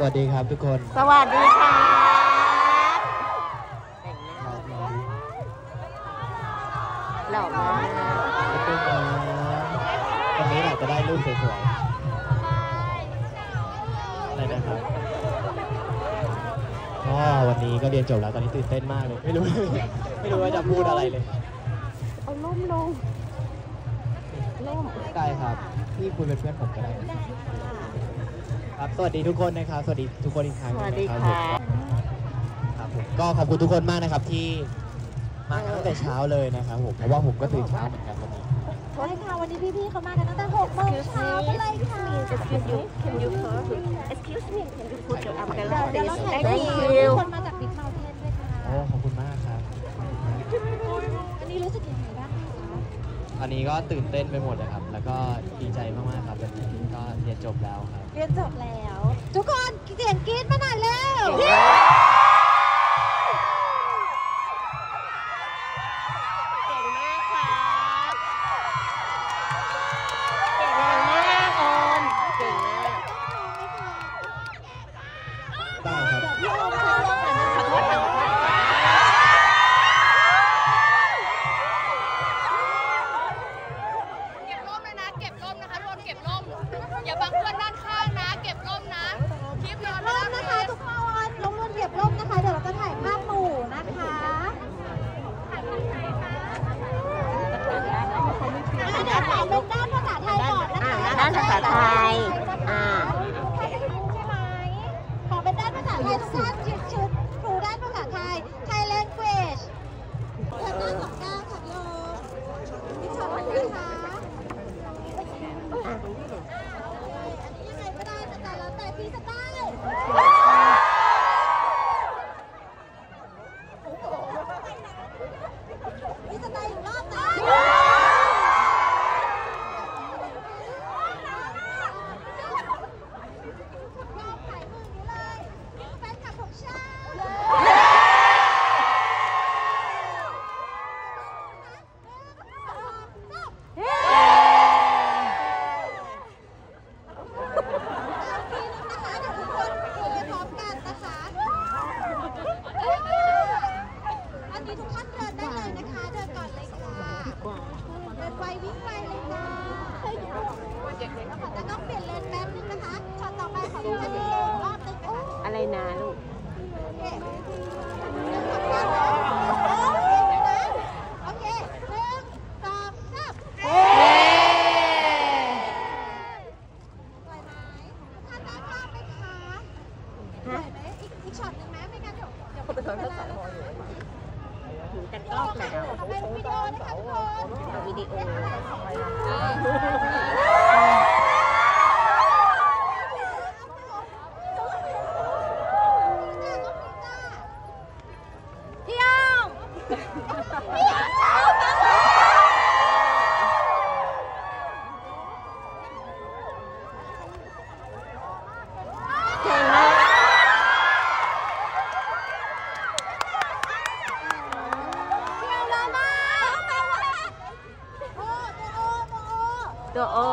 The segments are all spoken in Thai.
วัสดีครับทุกคนสวัสดีค่ะหล่อมากวันนี้เราจะได้รูปสวยๆอะไรนะครับก็วันนี้ก็เรียนจบแล้วตอนนี้ตื่นเต้นมากเลยไม่รู้ว่าจะพูดอะไรเลยเอาล่มลงล่มได้ครับพี่คุณเป็นเพื่อนผมก็ได้ครับสวัสดีทุกคนนะครับสวัสดีทุกคนอีกครั้งสวัสดีค่ะครับผมก็ขอบคุณทุกคนมากนะครับที่มาตั้งแต่เช้าเลยนะครับผมเพราะว่าผมก็ตื่นเช้าเหมือนกันวันนี้ใช่ค่ะวันนี้พี่ๆเขามากันตั้งแต่6 โมงเช้าไปเลยค่ะ Excuse me can you put your umbrella เดี๋ยวเราถ่าย Thank รู you ปคนมาจากบิ๊กเมาน์เทนด้วยค่ะโอ้ขอบคุณมากครับอันนี้รู้สึกยังไงบ้างคะตอนนี้ก็ตื่นเต้นไปหมดเลยครับแล้วก็ดีใจมากๆครับวันนี้ก็เรียนจบแล้วครับเรียนจบแล้วทุกคนเสียงกรี๊ดมาหน่อยเร็วอย่าบังเพื่อนด้านข้างนะเก็บร่มนะคลิปเราร่มนะคะทุกคนลงมือเก็บร่มนะคะเดี๋ยวเราจะถ่ายภาพหมู่นะคะเดี๋ยวถ่ายเป็นด้านภาษาไทยก่อนนะคะด้านภาษาไทยใช่ไหมขอเป็นด้านภาษาไทยทุกท่านชุดครูด้านภาษาไทย Thai language เดือนหน้า29ค่ะโยพี่ชมนะคะยังไงก็ได้แต่แล้วแต่พี่สไตล์พี่สไตล์อีกรอบนะรอบขายมือนี้เลยแฟนคลับของชาอะไรนะลูกโอเค1 2 3สวยไหมท่านได้ภาพไหมคะสวยไหมอีกช็อตหนึ่งไหมไม่งั้นเดี๋ยวเป็นภาษาอยู่กันกล้องแล้วเป็นวิดีโอนะคะทุกคนวิดีโอตัวโอ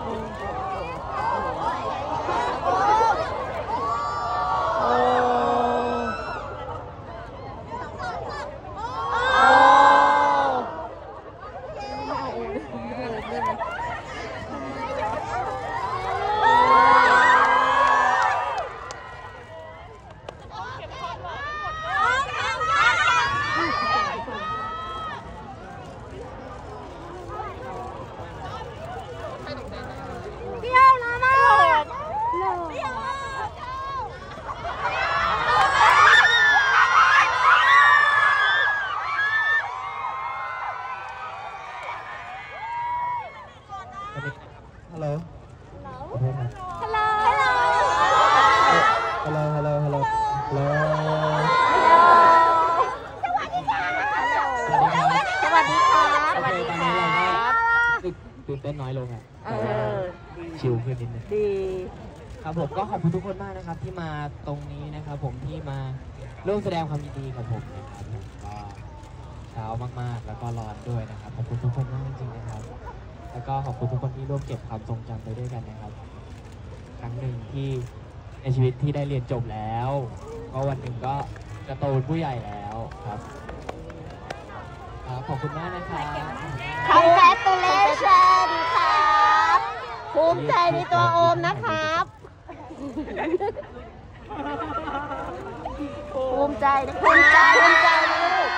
ฮัลโหลฮัลโหลฮัลโหลฮัลโหลฮัลโหลฮัลโหลสวัสดีค่ะสวัสดีค่ะสวัสดีครับตื่นเต้นน้อยลงอ่ะชิลขึ้นนิดนึงดีครับผมก็ขอบคุณทุกคนมากนะครับที่มาตรงนี้นะครับผมที่มาร่วมแสดงความยินดีกับผมนะครับผมก็เช้ามากๆแล้วก็ร้อนด้วยนะครับขอบคุณทุกคนมากจริงๆนะครับแล้วก็ขอบคุณทุกคนที่ร่วมเก็บความทรงจำไปด้วยกันนะครับครั้งหนึ่งที่ในชีวิตที่ได้เรียนจบแล้วก็วันหนึ่งก็จะโตเป็นผู้ใหญ่แล้วครับขอบคุณมากนะครับ Congratulations ครับภูมิใจในตัวโอมนะครับ ภูมิใจนะภูมิใจลูก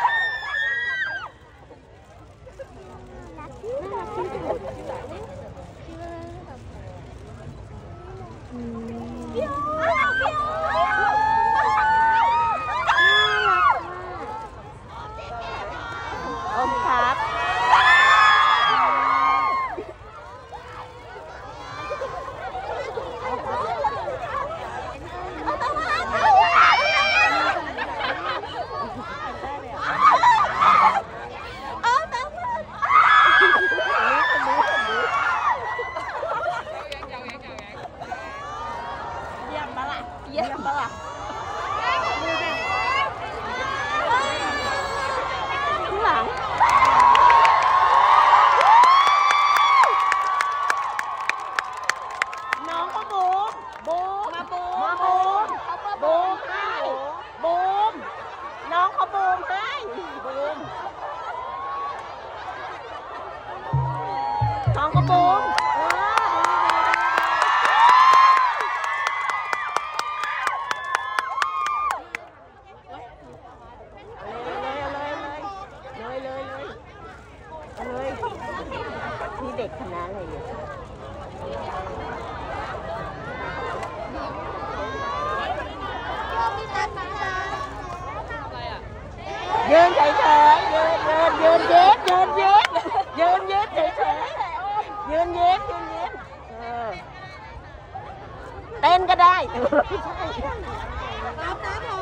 โอมครับเยี่ยมปะล่ะข้างหลังน้องก็บูมมาบูมให้บูมน้องเขาบูมให้บูมน้องก็บูมนี่เด็กคณะอะไรเนี่ยยืนเฉยๆยืนเย็บเฉยๆยืนเย็บเต้นก็ได้พร้อมนะ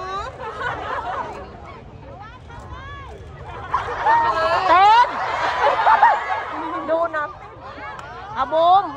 เต้นดูนะเอาบูม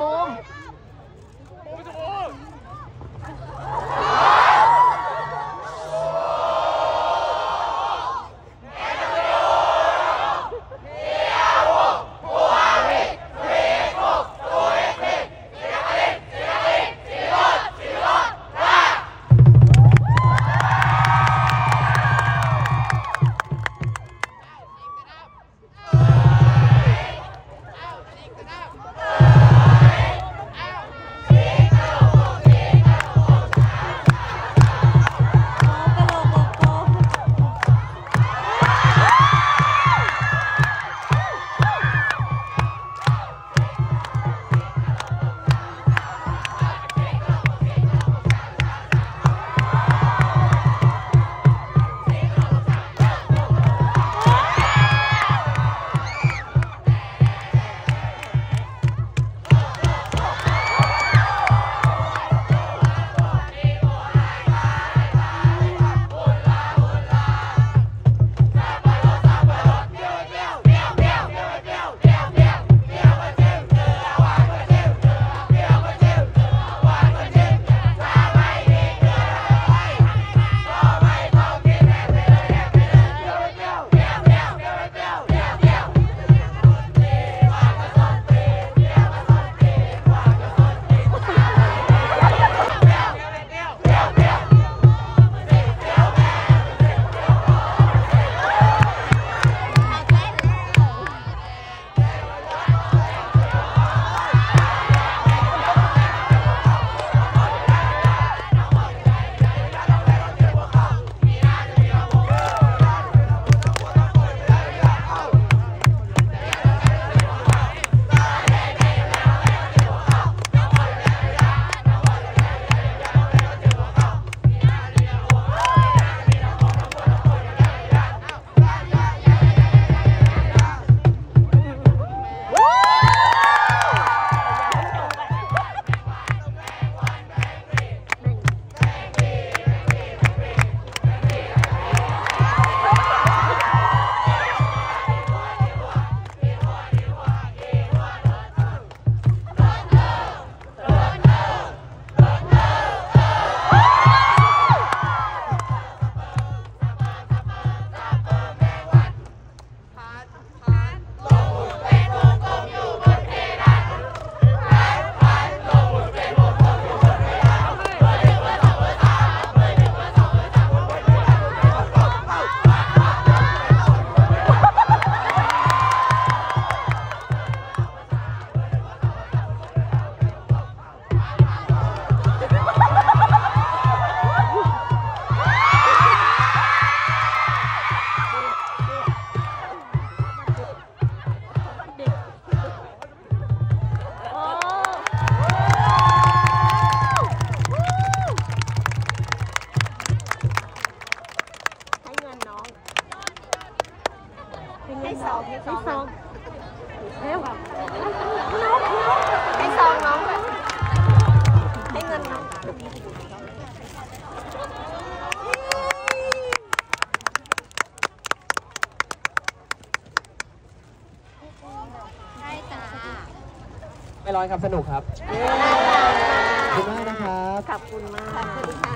ใช่จ้าไม่ร้อนครับสนุกครับขอบคุณมากนะครับขอบคุณมากขอบคุณค่ะ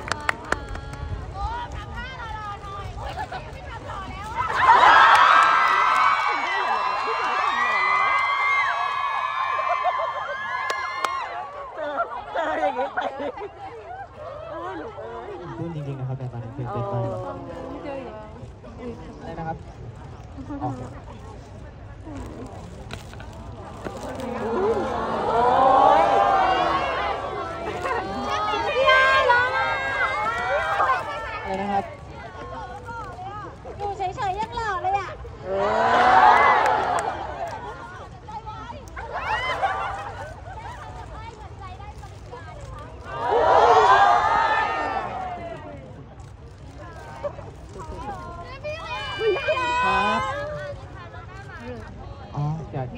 เจออย่างนี้ไปหนูเอ้ยพูดจริงๆนะครับแต่ตอนนี้ตื่นเต้นมากอะไรนะครับอ๋อ อะไรนะครับอยู่เฉยๆยังหล่อเลยอ่ะครับ อ๋ออยาก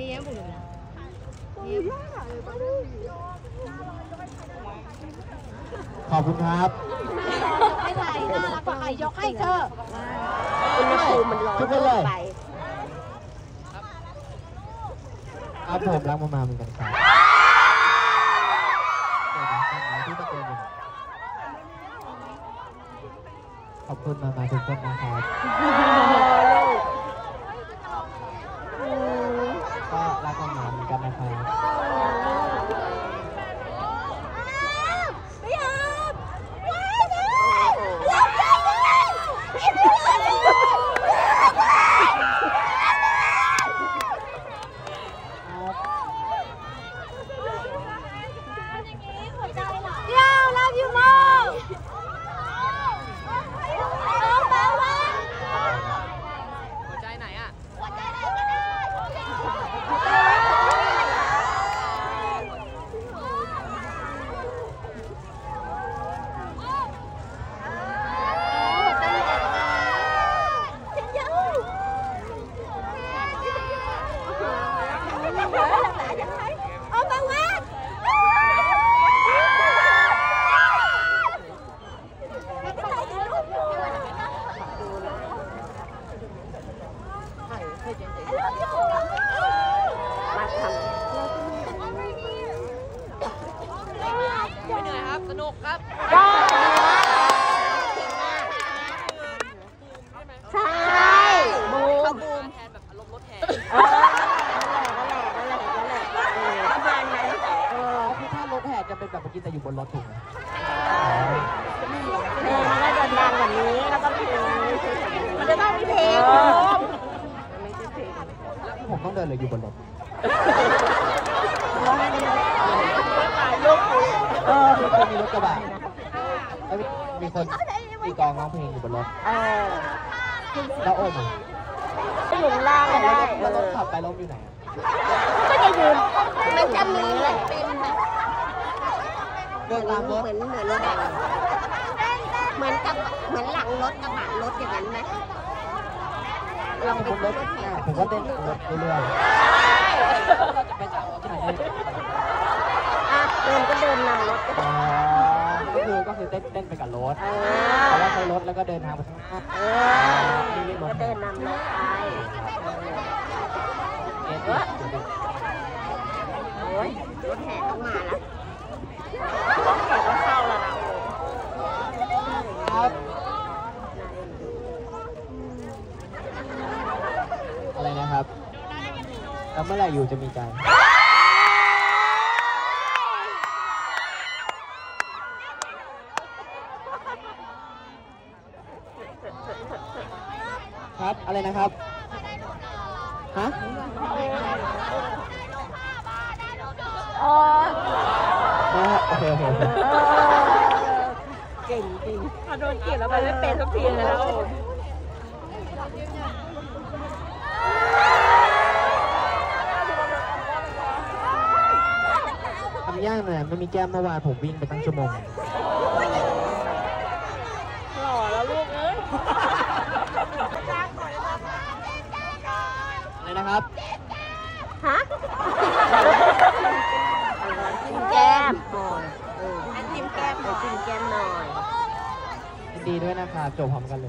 ขอบคุณครับไม่ไหวน่ารักกว่าใครยกให้เธออุณหภูมิมันร้อนทุกคนเลยไปครับผมรักมาเหมือนกันครับเดี๋ยวนะที่ตะโกนอยู่ขอบคุณมาทุกคนนะครับ ก็รักมาเหมือนกันนะครับไม่เอาว้ายเลยรับใจเลยเดี๋ยว love you more เอาไปวะหัวใจไหนอ่ะหัวใจไหนก็ได้ฉันยังเอาไปวะไม่เป็นไรนะลูกมาทำไม่เหนื่อยครับ สนุกครับใช่บูมแทนแบบอารมณ์รถแห่ประมาณนั้นคือถ้ารถแห่จะเป็นแบบเมื่อกี้แต่อยู่บนรถถูกไหมเพลงมันก็จะดังกว่านี้แล้วก็เพลงมันจะต้องมีเพลงไม่ใช่เพลงแล้วผมต้องเดินเลยอยู่บนรถลูกคือมีรถกระบะแล้วมีคนตีกลองร้องเพลงอยู่บนรถ แล้วโอ้มาอยู่ล่างได้แล้วรถขับไปล้มอยู่ไหนอะก็จะยืนมันจะมีเหมือนเป็นเดินตามรถเหมือนรถเหมือนกับเหมือนหลังรถกระบะรถอย่างนั้นไหมลองบนรถผมก็เต้นบนรถเรื่อยๆเราจะไปจากรถที่ไหนอ่ะเดินก็เดินนำรถอ๋อก็คือเต้นไปกับรถเพราะว่าใช้รถแล้วก็เดินทางไปข้างหน้านี่เรียกรก็ถเดินนำรถไป โอ้ยรถแห่ต้องมาแล้วรถแห่ก็เข้าแล้วนะครับอะไรนะครับ แล้วเมื่อไหร่อยู่จะมีใจครับ อะไรนะครับ ฮะอ๋อโอเคเก่งจริงพอโดนเกลียดแล้วมันไม่เป็นสักทีเลยแล้วทำยากเลยไม่มีแก้มเมื่อวานผมวิ่งไปตั้งชั่วโมงหล่อแล้วลูกเอ้ยอะไรนะครับฮะจิ้มแก้มอันจิ้มแก้ไปกินแก้มหน่อยยินดีด้วยนะครับจบพร้อมกันเลย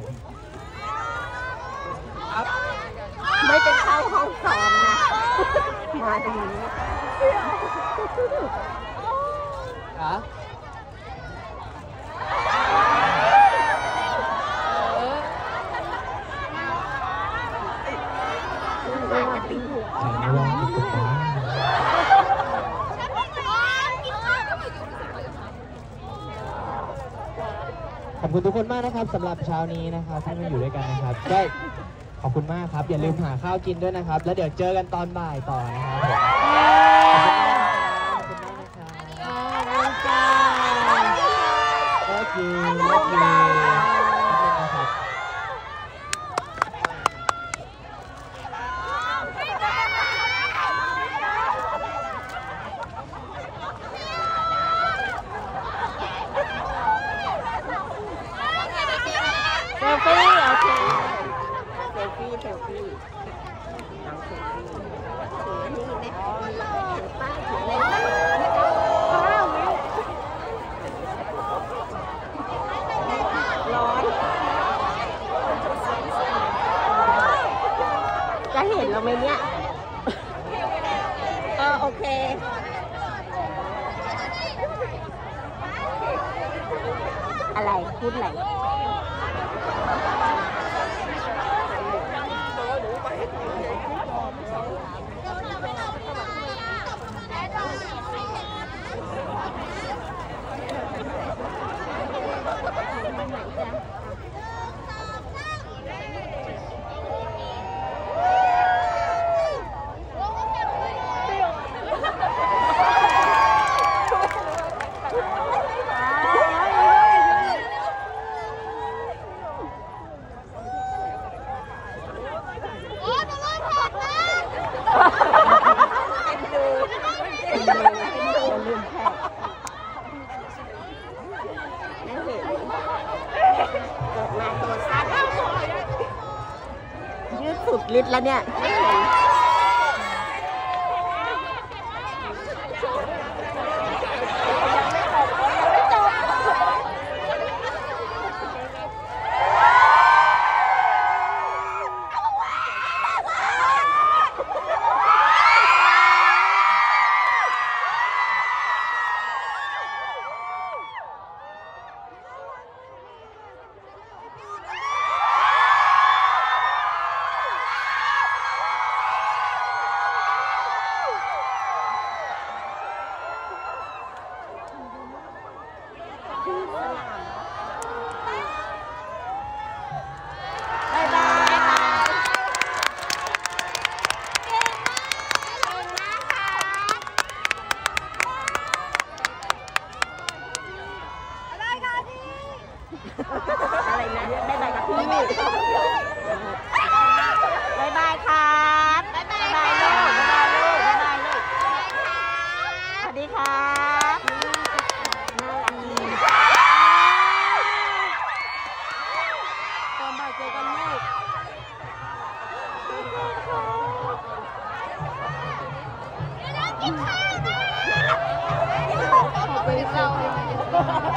ไม่เป็นเข้าห้องซ้อมนะ มาตรงนี้ฮะขอบคุณทุกคนมากนะครับสำหรับเช้านี้นะครับที่มาอยู่ด้วยกันนะครับก็ขอบคุณมากครับอย่าลืมหาข้าวกินด้วยนะครับ แล้วเดี๋ยวเจอกันตอนบ่ายต่อนะครับผมขอบคุณมากนะครับโอเคโอเคนะครับเซลฟี่โอเคเซลฟี่น้องเซลฟี่ถืออันนี้ไหมป้าถือเลยร้อนจะเห็นเราไหมเนี่ยโอเคอะไรพูดอะไรยืดสุดฤทธิ์แล้วเนี่ยไม่เห็นอะไรนะบ๊ายบายกับพี่บ๊ายบายครับบ๊ายบายลูกบ๊ายบายลูกบ๊ายบายลูกสวัสดีครับน่ารักดีตอนบ่ายเจอกันลูกกินข้าวนะ